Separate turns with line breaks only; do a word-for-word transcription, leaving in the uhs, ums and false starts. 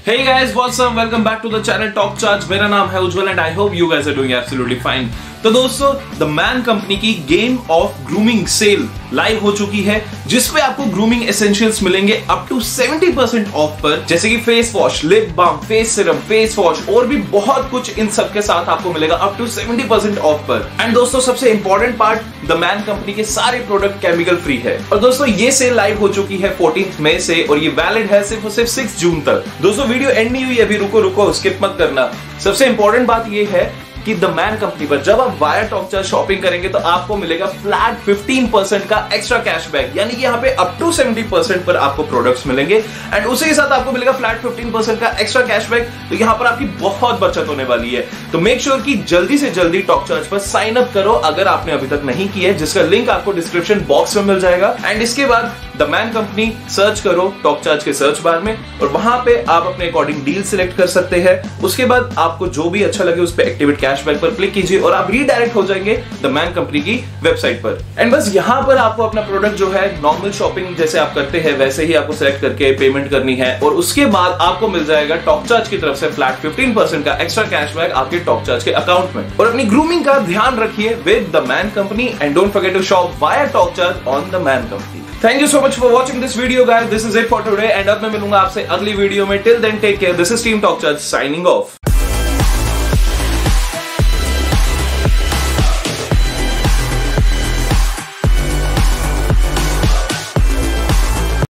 Hey guys, what's up? Welcome back to the channel TalkCharge. मेरा नाम है उज्जवल and I hope you guys are doing absolutely fine. तो दोस्तों, The Man Company की game of grooming sale live हो चुकी है, जिसपे आपको ग्रूमिंग एसेंशियल्स मिलेंगे up to seventy percent off पर, जैसे कि face wash, lip balm, face serum, face wash और भी बहुत कुछ इन सब के साथ आपको मिलेगा up to seventy percent off पर। एंड दोस्तों, सबसे important part, The Man Company के सारे प्रोडक्ट केमिकल फ्री है। और दोस्तों, ये सेल लाइव हो चुकी है फोर्टीन्थ मई से और ये वैलिड है सिर्फ और सिर्फ सिक्स जून तक। दोस्तों, वीडियो एंड नहीं हुई, अभी रुको रुको स्किप मत करना। सबसे इंपॉर्टेंट बात ये है कि द मैन कंपनी पर जब आप वाया टॉकचार्ज शॉपिंग करेंगे तो आपको मिलेगा फ्लैट फिफ्टीन परसेंट का एक्स्ट्रा कैशबैक, यानी कि यहाँ पे अप टू सेवेंटी परसेंट पर आपको प्रोडक्ट्स मिलेंगे एंड उसी के साथ आपको मिलेगा फ्लैट फिफ्टीन परसेंट का एक्स्ट्रा कैशबैक। तो यहाँ पर आपकी बहुत बचत होने वाली है। तो मेक श्योर कि जल्दी से जल्दी टॉकचार्ज पर साइन अप करो अगर आपने अभी तक नहीं किया है, जिसका लिंक आपको डिस्क्रिप्शन बॉक्स में मिल जाएगा। एंड इसके बाद द मैन कंपनी सर्च करो टॉकचार्ज के सर्च बार में और वहां पे आप अपने अकॉर्डिंग डील सिलेक्ट कर सकते हैं। उसके बाद आपको जो भी अच्छा लगे उस पर एक्टिवेट कैशबैक पर क्लिक कीजिए और आप रीडायरेक्ट हो जाएंगे द मैन कंपनी की वेबसाइट पर। एंड बस यहां पर आपको अपना प्रोडक्ट जो है नॉर्मल शॉपिंग जैसे आप करते हैं वैसे ही आपको सिलेक्ट करके पेमेंट करनी है और उसके बाद आपको मिल जाएगा टॉकचार्ज की तरफ से फ्लैट फिफ्टीन परसेंट का एक्स्ट्रा कैशबैक आपके टॉकचार्ज के अकाउंट में। और अपनी ग्रूमिंग का ध्यान रखिए with The Man Company and don't forget to shop via Talkcharge on The Man Company. Thank you so much for watching this video, guys. This is it for today, and अब मैं मिलूंगा आपसे अगली video में. Till then, take care. This is Team TalkCharge signing off.